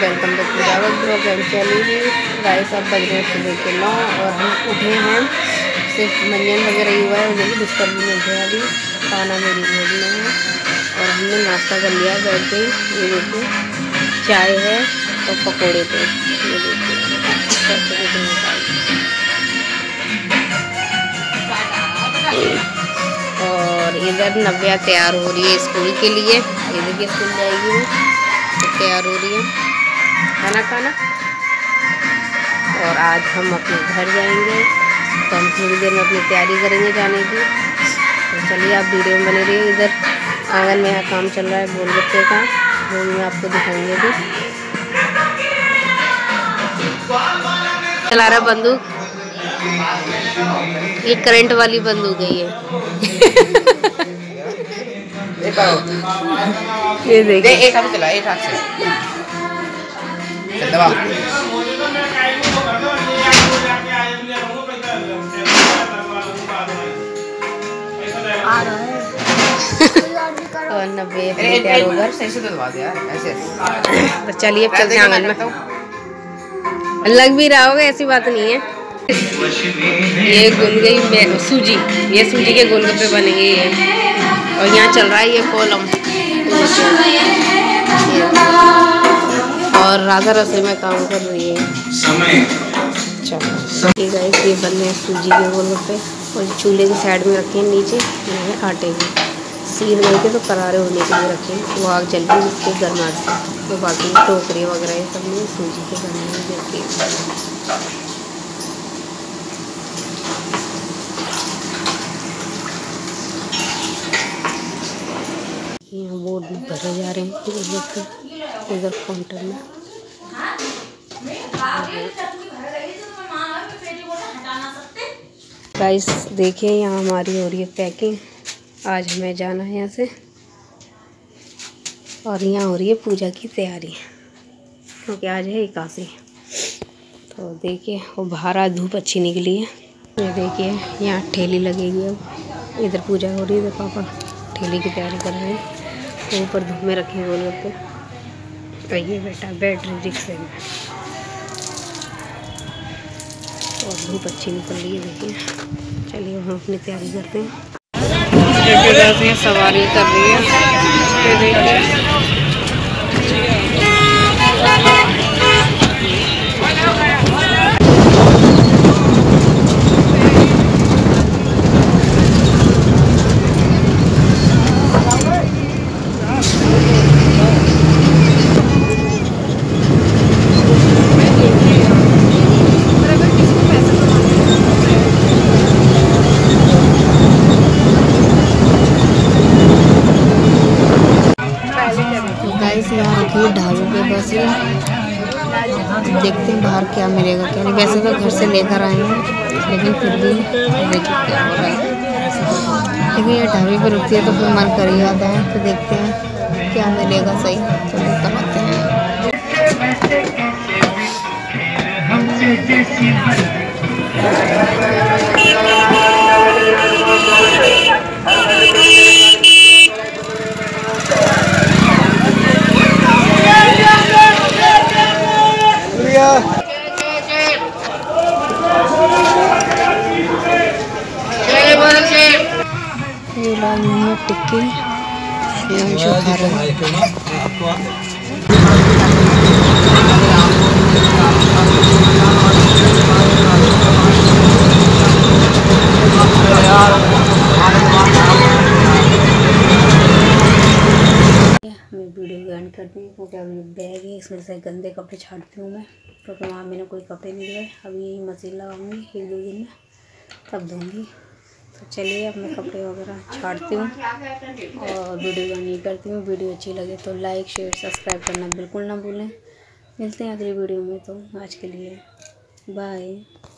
Welcome back to Dawat blog and channel. Guys अब बज रहे हैं सुबह के 9 और हम उठे हैं, सिर्फ मंजन वगैरह ही हुआ है, मुझे भी बिस्तर भी मिल गया। अभी खाना मेरी गोद में है और हमने नाश्ता कर लिया बैठ के। ये देखिए चाय है और पकौड़े थे, ये देखिए और इधर नव्या तैयार हो रही है स्कूल के लिए। ये देखिए स्कूल जाएगी वो, तो तैयार हो रही है खाना खाना। और आज हम अपने घर जाएंगे, तो हम थोड़ी देर में अपनी तैयारी करेंगे जाने की। तो चलिए आप वीडियो में बने रहिए। इधर आंगन में यहाँ काम चल रहा है गोलगप्पे का, वो मैं आपको दिखाऊंगी अभी। चला रहा बंदूक, ये करंट वाली बंदूक है ये। ये देखिए एक हाथ चला, एक हाथ से चल दबा। और 90 तैयार होगा, सही से दबा दे यार ऐसे। तो चलिए अब चलते हैं आंगन में। लग भी रहा होगा, ऐसी बात नहीं है। ये गुल गई सूजी, ये सूजी के गोलगप्पे बनेंगे ये। और यहाँ चल रहा है ये कोलम, और राधा रसोई में काम कर रही है। चलो ठीक है, ये बन रहे हैं सूजी के गोलगप्पे और चूल्हे की साइड में रखे हैं नीचे, ये है आटे की। सील नहीं थे तो करारे होने के लिए रखे, वो आग जल गई जिसके गर्माहट से। तो बाकी टोकरी वगैरह ये सब में सूजी के बने हैं देखिए। यहाँ बोर्ड भरे जा रहे हैं इधर काउंटर में। गाइस देखिए यहाँ हमारी हो रही है पैकिंग। आज हमें जाना है यहाँ से, और यहाँ हो रही है पूजा की तैयारी क्योंकि आज है एकादशी। तो देखिए वो बाहर आज धूप अच्छी निकली है। ये देखिए यहाँ ठेली लगेगी, अब इधर पूजा हो रही है, इधर पापा ठेली की तैयारी कर रहे हैं। तो ऊपर धूप में रखे गोलगप्पे, तो ये बेटा बैटरी रिक्शे में, और धूप अच्छी निकल रही है देखिए। चलिए हम अपनी तैयारी करते हैं। सवारी कर रही है, ये देखिए ढाबे पे बस देखते हैं बाहर क्या मिलेगा क्या नहीं। वैसे तो घर से लेकर आए हैं, लेकिन फिर भी देखिए क्या हो रहा है। लेकिन ये ढाबे पे रुकती है तो फिर मन कर ही आता है, तो देखते हैं क्या मिलेगा सही, तो लेकर आते हैं। ये लाल में टिक्की जो खा रहे हैं। मैं वीडियो एंड करती हूँ क्योंकि अभी बैग है, इसमें से गंदे कपड़े छाड़ती हूँ मैं, क्योंकि वहाँ मैंने कोई कपड़े नहीं धोए। अभी यही मशीन लगाऊंगी 1-2 दिन में, तब धोंगी। तो चलिए अब मैं कपड़े वगैरह छाड़ती हूँ और वीडियो नहीं करती हूँ। वीडियो अच्छी लगे तो लाइक शेयर सब्सक्राइब करना बिल्कुल ना भूलें। मिलते हैं अगली वीडियो में, तो आज के लिए बाय।